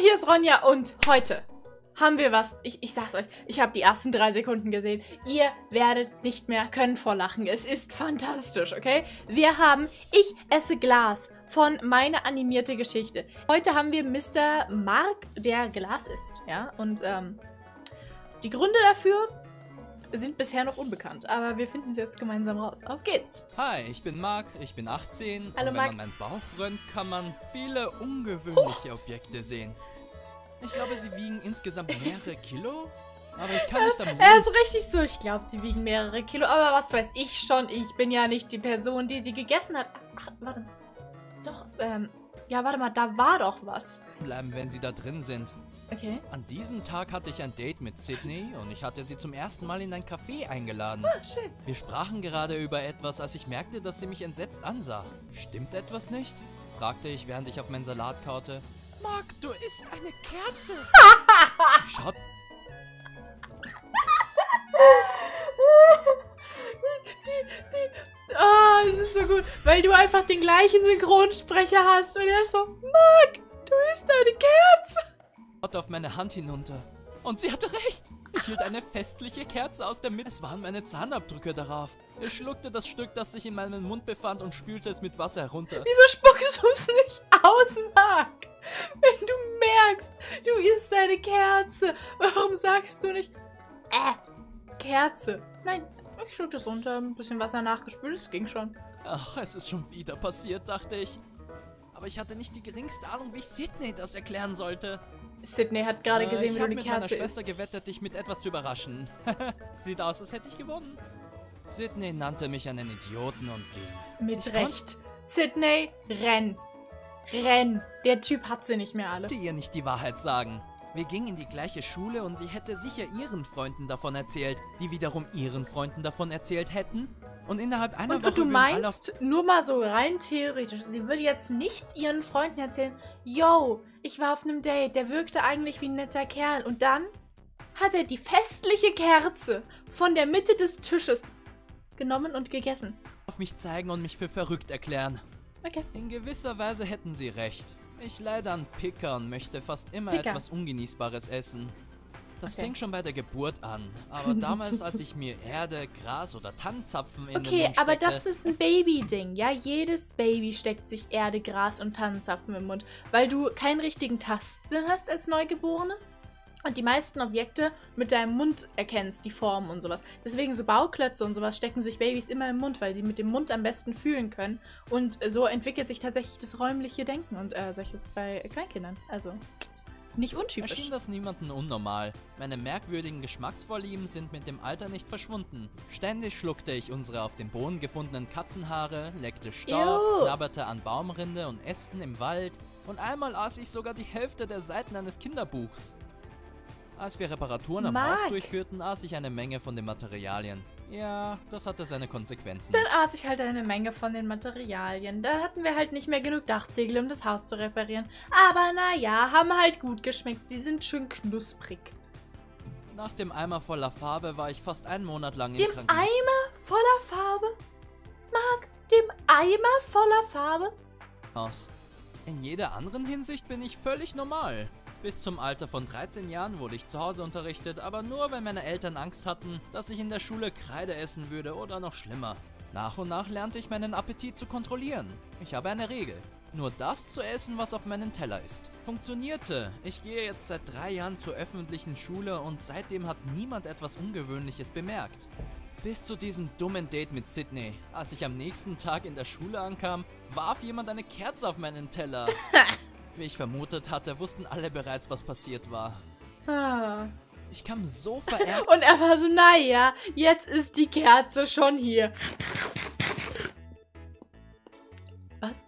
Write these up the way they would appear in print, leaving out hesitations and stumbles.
hier ist Ronja und heute haben wir was. Ich sag's euch, ich habe die ersten 3 Sekunden gesehen. Ihr werdet nicht mehr können vor Lachen. Es ist fantastisch, okay? Wir haben Ich esse Glas von Meine animierte Geschichte. Heute haben wir Mr. Mark, der Glas isst, ja? Und die Gründe dafür sind bisher noch unbekannt, aber wir finden sie jetzt gemeinsam raus. Auf geht's! Hi, ich bin Mark, ich bin 18 Hallo, und wenn Mark. man meinen Bauch rönt, kann man viele ungewöhnliche Objekte sehen. Ich glaube, sie wiegen insgesamt mehrere Kilo, aber ich kann es am Er ist richtig so, ich glaube, sie wiegen mehrere Kilo, aber was weiß ich schon, ich bin ja nicht die Person, die sie gegessen hat. Ach, warte. Doch, ja, warte mal, da war doch was. bleiben, wenn sie da drin sind. Okay. An diesem Tag hatte ich ein Date mit Sydney und ich hatte sie zum ersten Mal in ein Café eingeladen. Ah, schön. Wir sprachen gerade über etwas, als ich merkte, dass sie mich entsetzt ansah. Stimmt etwas nicht? Fragte ich, während ich auf meinen Salat kaute. Mark, du isst eine Kerze. Schaut. Oh, es ist so gut, weil du einfach den gleichen Synchronsprecher hast und er ist so, Mark, du isst eine Kerze. Auf meine Hand hinunter. Und sie hatte recht. Ich hielt eine festliche Kerze aus der Mitte. Es waren meine Zahnabdrücke darauf. Ich schluckte das Stück, das sich in meinem Mund befand und spülte es mit Wasser herunter. Wieso spuckst du es nicht aus, Mark? Wenn du merkst, du isst eine Kerze, warum sagst du nicht, Kerze? Nein, ich schluck das runter, ein bisschen Wasser nachgespült, es ging schon. Ach, es ist schon wieder passiert, dachte ich. Aber ich hatte nicht die geringste Ahnung, wie ich Sydney das erklären sollte. Sydney hat gerade gesehen, wie ich du habe eine mit meiner Kerze Schwester isst. gewettet, dich mit etwas zu überraschen. Sieht aus, als hätte ich gewonnen. Sydney nannte mich einen Idioten und ging. Mit Ich Recht. Sydney, renn. Renn. Der Typ hat sie nicht mehr alle. Konnte ihr nicht die Wahrheit sagen. Wir gingen in die gleiche Schule und sie hätte sicher ihren Freunden davon erzählt, die wiederum ihren Freunden davon erzählt hätten. Und innerhalb einer Woche Und du würden alle auf meinst, nur mal so rein theoretisch, sie würde jetzt nicht ihren Freunden erzählen, yo, ich war auf einem Date, der wirkte eigentlich wie ein netter Kerl. Und dann hat er die festliche Kerze von der Mitte des Tisches genommen und gegessen. mich zeigen und mich für verrückt erklären. Okay. In gewisser Weise hätten sie recht. Ich leide an Picker und möchte fast immer Picker. etwas Ungenießbares essen. Das Okay. fing schon bei der Geburt an. Aber damals, als ich mir Erde, Gras oder Tannenzapfen in den Okay, Mund aber steckte, das ist ein Baby-Ding, ja? Jedes Baby steckt sich Erde, Gras und Tannenzapfen im Mund, weil du keinen richtigen Tastsinn hast als Neugeborenes und die meisten Objekte mit deinem Mund erkennst, die Formen und sowas. Deswegen so Bauklötze und sowas stecken sich Babys immer im Mund, weil sie mit dem Mund am besten fühlen können und so entwickelt sich tatsächlich das räumliche Denken und solches bei Kleinkindern. Also nicht untypisch. erschien das niemandem unnormal. Meine merkwürdigen Geschmacksvorlieben sind mit dem Alter nicht verschwunden. Ständig schluckte ich unsere auf dem Boden gefundenen Katzenhaare, leckte Staub, Ew. knabberte an Baumrinde und Ästen im Wald und einmal aß ich sogar die Hälfte der Seiten eines Kinderbuchs. Als wir Reparaturen am Mark. Haus durchführten, aß ich eine Menge von den Materialien. Ja, das hatte seine Konsequenzen. Dann aß ich halt eine Menge von den Materialien. Dann hatten wir halt nicht mehr genug Dachziegel, um das Haus zu reparieren. Aber naja, haben halt gut geschmeckt. Sie sind schön knusprig. Nach dem Eimer voller Farbe war ich fast einen Monat lang im Dem Krankenhaus. Eimer voller Farbe? Marc, dem Eimer voller Farbe? In jeder anderen Hinsicht bin ich völlig normal. Bis zum Alter von 13 Jahren wurde ich zu Hause unterrichtet, aber nur, weil meine Eltern Angst hatten, dass ich in der Schule Kreide essen würde oder noch schlimmer. Nach und nach lernte ich meinen Appetit zu kontrollieren. Ich habe eine Regel. Nur das zu essen, was auf meinem Teller ist. Funktionierte. Ich gehe jetzt seit 3 Jahren zur öffentlichen Schule und seitdem hat niemand etwas Ungewöhnliches bemerkt. Bis zu diesem dummen Date mit Sydney. Als ich am nächsten Tag in der Schule ankam, warf jemand eine Kerze auf meinen Teller. Wie ich vermutet hatte, wussten alle bereits, was passiert war. Ah. Ich kam so verärgert Und er war so, naja, jetzt ist die Kerze schon hier. Was?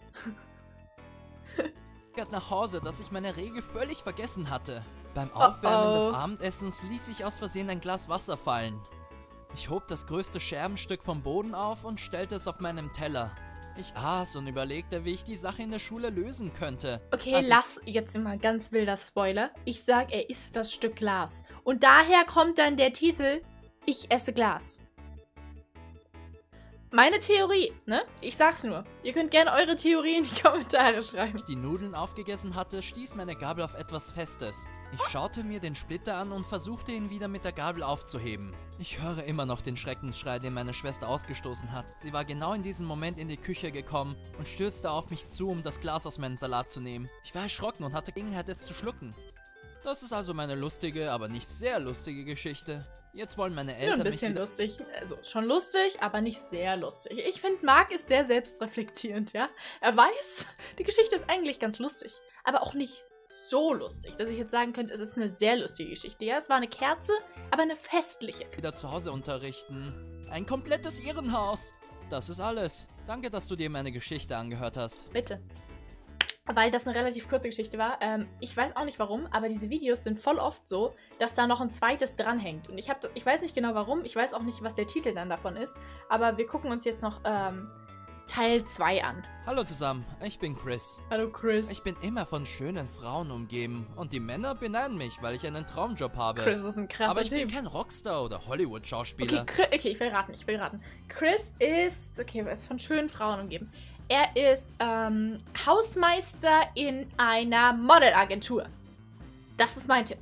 nach Hause, dass ich meine Regel völlig vergessen hatte. Beim Aufwärmen des Abendessens ließ ich aus Versehen ein Glas Wasser fallen. Ich hob das größte Scherbenstück vom Boden auf und stellte es auf meinem Teller. Ich aß und überlegte, wie ich die Sache in der Schule lösen könnte. Okay, Als ich- lass jetzt mal ganz wilder Spoiler. Ich sag, er isst das Stück Glas. Und daher kommt dann der Titel Ich esse Glas. Meine Theorie, ne? Ich sag's nur. Ihr könnt gerne eure Theorie in die Kommentare schreiben. Als ich die Nudeln aufgegessen hatte, stieß meine Gabel auf etwas Festes. Ich schaute mir den Splitter an und versuchte ihn wieder mit der Gabel aufzuheben. Ich höre immer noch den Schreckensschrei, den meine Schwester ausgestoßen hat. Sie war genau in diesem Moment in die Küche gekommen und stürzte auf mich zu, um das Glas aus meinem Salat zu nehmen. Ich war erschrocken und hatte Gelegenheit, es zu schlucken. Das ist also meine lustige, aber nicht sehr lustige Geschichte. Jetzt wollen meine Eltern Nur ein bisschen lustig. Also schon lustig, aber nicht sehr lustig. Ich finde, Marc ist sehr selbstreflektierend, ja. Er weiß, die Geschichte ist eigentlich ganz lustig, aber auch nicht so lustig, dass ich jetzt sagen könnte, es ist eine sehr lustige Geschichte. Ja, es war eine Kerze, aber eine festliche. wieder zu Hause unterrichten. Ein komplettes Irrenhaus. Das ist alles. Danke, dass du dir meine Geschichte angehört hast. Bitte. Weil das eine relativ kurze Geschichte war. Ich weiß auch nicht warum, aber diese Videos sind voll oft so, dass da noch ein zweites dranhängt. Und ich weiß nicht genau warum, ich weiß auch nicht, was der Titel dann davon ist, aber wir gucken uns jetzt noch Teil 2 an. Hallo zusammen, ich bin Chris. Hallo Chris. Ich bin immer von schönen Frauen umgeben und die Männer beneiden mich, weil ich einen Traumjob habe. Chris ist ein krasser Aber ich bin Typ. kein Rockstar oder Hollywood-Schauspieler. Okay, ich will raten. Chris ist, er ist von schönen Frauen umgeben. Er ist Hausmeister in einer Modelagentur. Das ist mein Tipp.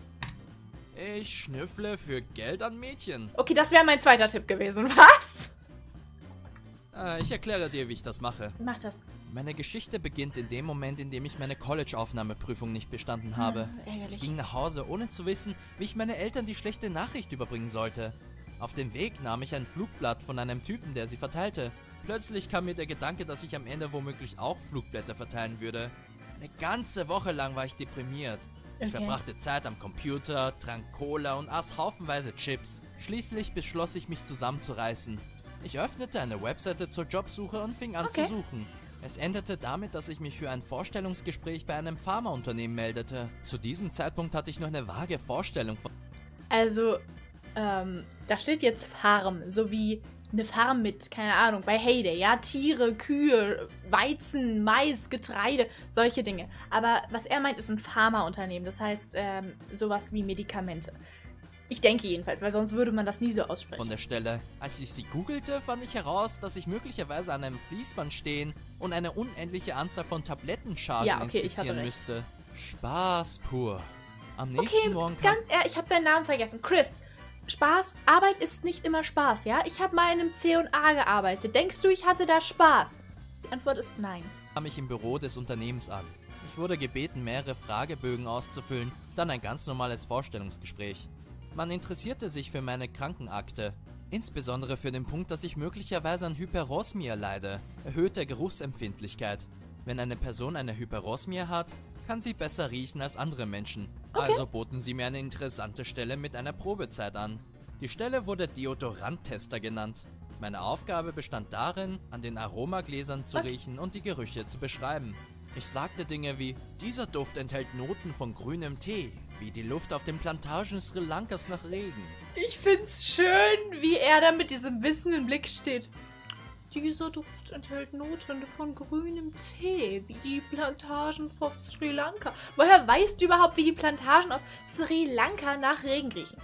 Ich schnüffle für Geld an Mädchen. Okay, das wäre mein zweiter Tipp gewesen. Was? Ich erkläre dir, wie ich das mache. Mach das. Meine Geschichte beginnt in dem Moment, in dem ich meine College-Aufnahmeprüfung nicht bestanden habe. Ich Ärgerlich. ging nach Hause, ohne zu wissen, wie ich meine Eltern die schlechte Nachricht überbringen sollte. Auf dem Weg nahm ich ein Flugblatt von einem Typen, der sie verteilte. Plötzlich kam mir der Gedanke, dass ich am Ende womöglich auch Flugblätter verteilen würde. Eine ganze Woche lang war ich deprimiert. Ich verbrachte Zeit am Computer, trank Cola und aß haufenweise Chips. Schließlich beschloss ich, mich zusammenzureißen. Ich öffnete eine Webseite zur Jobsuche und fing an zu suchen. Es endete damit, dass ich mich für ein Vorstellungsgespräch bei einem Pharmaunternehmen meldete. Zu diesem Zeitpunkt hatte ich noch eine vage Vorstellung von... Also, da steht jetzt Farm, so wie eine Farm mit, keine Ahnung, bei Heyday, ja, Tiere, Kühe, Weizen, Mais, Getreide, solche Dinge. Aber was er meint, ist ein Pharmaunternehmen, das heißt, sowas wie Medikamente. Ich denke jedenfalls, weil sonst würde man das nie so aussprechen. Von der Stelle. Als ich sie googelte, fand ich heraus, dass ich möglicherweise an einem Fließband stehen und eine unendliche Anzahl von Tablettenchargen inspizieren müsste. Spaß pur. Am nächsten Morgen kam... Ganz ehrlich, ich habe deinen Namen vergessen. Chris, Spaß, Arbeit ist nicht immer Spaß, ja? Ich habe mal in einem C&A gearbeitet. Denkst du, ich hatte da Spaß? Die Antwort ist nein. Kam ich im Büro des Unternehmens an. Ich wurde gebeten, mehrere Fragebögen auszufüllen, dann ein ganz normales Vorstellungsgespräch. Man interessierte sich für meine Krankenakte. Insbesondere für den Punkt, dass ich möglicherweise an Hyperosmia leide, erhöhter Geruchsempfindlichkeit. Wenn eine Person eine Hyperosmia hat, kann sie besser riechen als andere Menschen. Also boten sie mir eine interessante Stelle mit einer Probezeit an. Die Stelle wurde Deodoranttester genannt. Meine Aufgabe bestand darin, an den Aromagläsern zu riechen und die Gerüche zu beschreiben. Ich sagte Dinge wie, dieser Duft enthält Noten von grünem Tee, wie die Luft auf den Plantagen Sri Lankas nach Regen. Ich find's schön, wie er da mit diesem wissenden Blick steht. Dieser Duft enthält Noten von grünem Tee, wie die Plantagen von Sri Lanka. Woher weißt du überhaupt, wie die Plantagen auf Sri Lanka nach Regen riechen?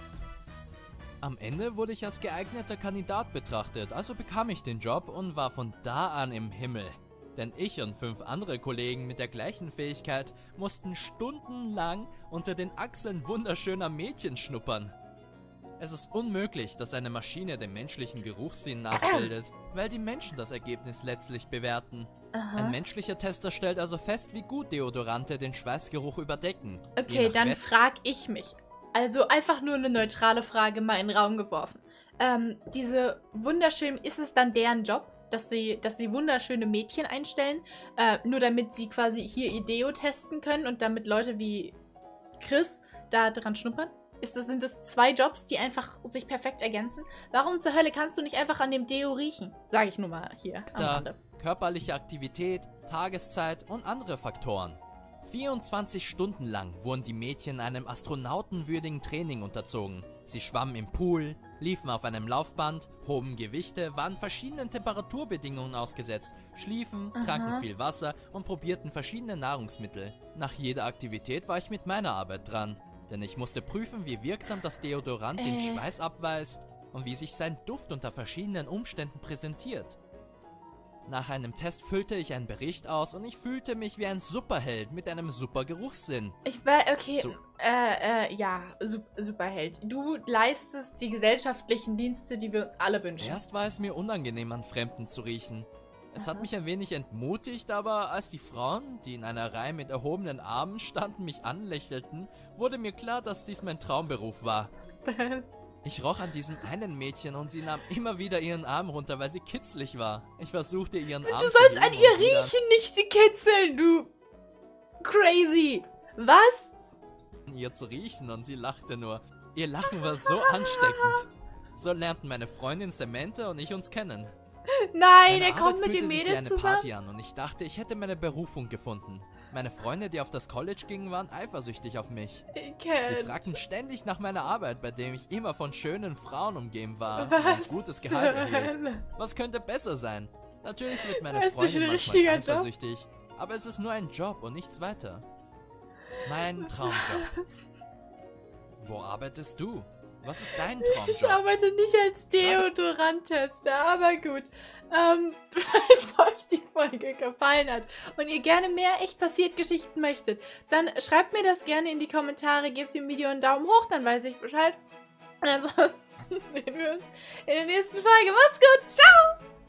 Am Ende wurde ich als geeigneter Kandidat betrachtet, also bekam ich den Job und war von da an im Himmel. Denn ich und 5 andere Kollegen mit der gleichen Fähigkeit mussten stundenlang unter den Achseln wunderschöner Mädchen schnuppern. Es ist unmöglich, dass eine Maschine den menschlichen Geruchssinn nachbildet, weil die Menschen das Ergebnis letztlich bewerten. Ein menschlicher Tester stellt also fest, wie gut Deodorante den Schweißgeruch überdecken. Okay, dann frag ich mich. Also einfach nur eine neutrale Frage mal in den Raum geworfen. Diese wunderschönen, ist es dann deren Job, dass sie wunderschöne Mädchen einstellen, nur damit sie quasi hier ihr Deo testen können und damit Leute wie Chris da dran schnuppern? Sind das 2 Jobs, die einfach sich perfekt ergänzen? Warum zur Hölle kannst du nicht einfach an dem Deo riechen? Sag ich nur mal hier am Rande. Körperliche Aktivität, Tageszeit und andere Faktoren. 24 Stunden lang wurden die Mädchen einem astronautenwürdigen Training unterzogen. Sie schwammen im Pool, liefen auf einem Laufband, hoben Gewichte, waren verschiedenen Temperaturbedingungen ausgesetzt, schliefen, tranken viel Wasser und probierten verschiedene Nahrungsmittel. Nach jeder Aktivität war ich mit meiner Arbeit dran. Denn ich musste prüfen, wie wirksam das Deodorant den Schweiß abweist, und wie sich sein Duft unter verschiedenen Umständen präsentiert. Nach einem Test füllte ich einen Bericht aus und ich fühlte mich wie ein Superheld mit einem super Geruchssinn. Ich war, okay, So. ja, Superheld. Du leistest die gesellschaftlichen Dienste, die wir uns alle wünschen. Erst war es mir unangenehm, an Fremden zu riechen. Es hat mich ein wenig entmutigt, aber als die Frauen, die in einer Reihe mit erhobenen Armen standen, mich anlächelten, wurde mir klar, dass dies mein Traumberuf war. Ich roch an diesem einen Mädchen und sie nahm immer wieder ihren Arm runter, weil sie kitzlig war. Ich versuchte ihren Arm Du zu sollst heben an ihr und wieder riechen, nicht sie kitzeln, du crazy. Was? an ihr zu riechen und sie lachte nur. Ihr Lachen war so ansteckend. So lernten meine Freundin Samantha und ich uns kennen. Nein, Meine er kommt Arbeit mit dem fühlte sich wie Mädel eine zusammen. Party an und ich dachte, ich hätte meine Berufung gefunden. Meine Freunde, die auf das College gingen, waren eifersüchtig auf mich. Sie fragten ständig nach meiner Arbeit, bei dem ich immer von schönen Frauen umgeben war und ein gutes Gehalt erhielt. Was könnte besser sein? Natürlich wird meine Ist nicht Freundin ein manchmal richtiger Job? eifersüchtig, aber es ist nur ein Job und nichts weiter. Mein Traumjob. Wo arbeitest du? Was ist dein Ich Traumjob? arbeite nicht als Deodorant-Tester, aber gut. Falls euch die Folge gefallen hat und ihr gerne mehr echt passiert Geschichten möchtet, dann schreibt mir das gerne in die Kommentare, gebt dem Video einen Daumen hoch, dann weiß ich Bescheid. Und ansonsten sehen wir uns in der nächsten Folge. Macht's gut, ciao!